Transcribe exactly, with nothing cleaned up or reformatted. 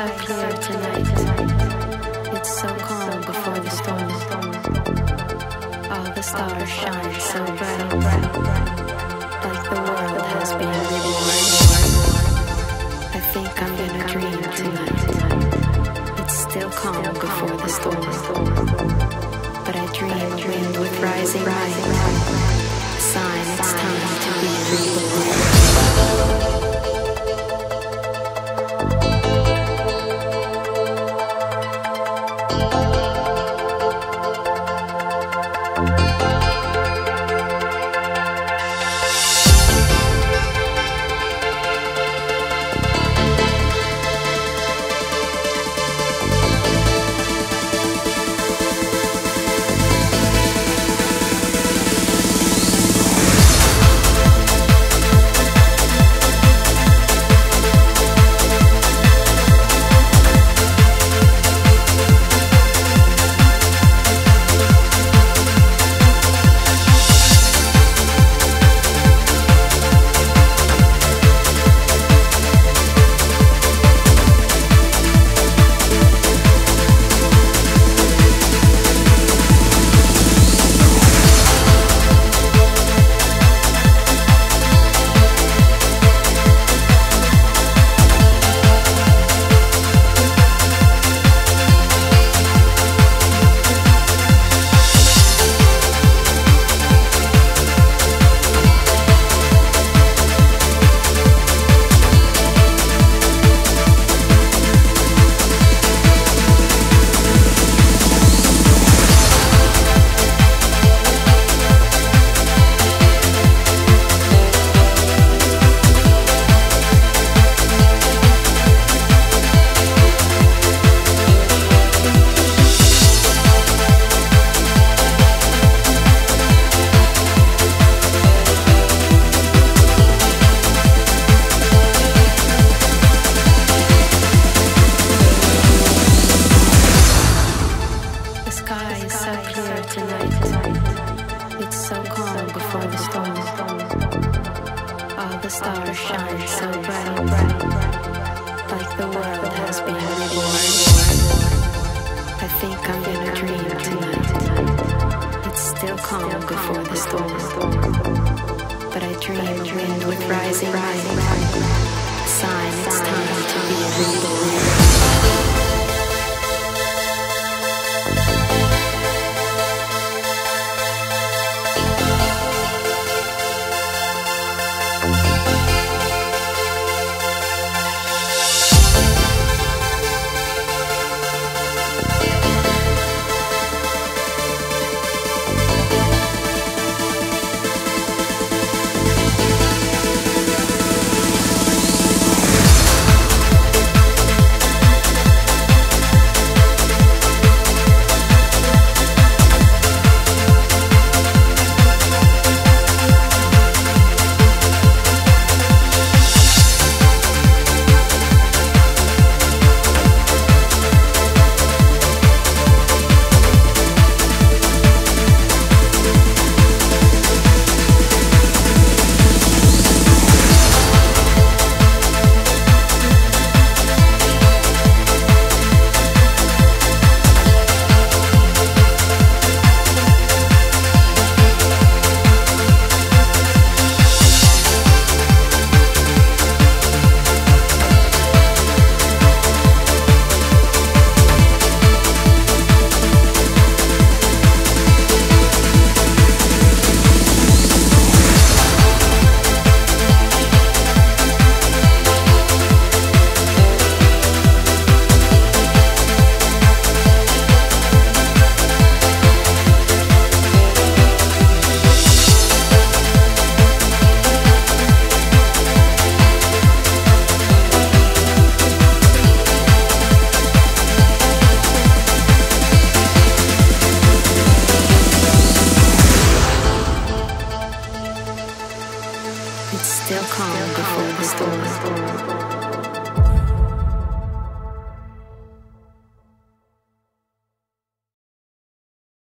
so clear tonight. It's so calm before the storm. All the stars shine so bright, like the world has been reborn. I think I'm gonna dream tonight. It's still calm before the storm, but I dream, dreamed with rising light. Sign it's time to be reborn. Stars shine so bright, like the world has been reborn. I think I'm gonna dream tonight. It's still calm before the storm, but I dream, dreamed with rising light. Sign it's time to be reborn. It's still calm before the storm.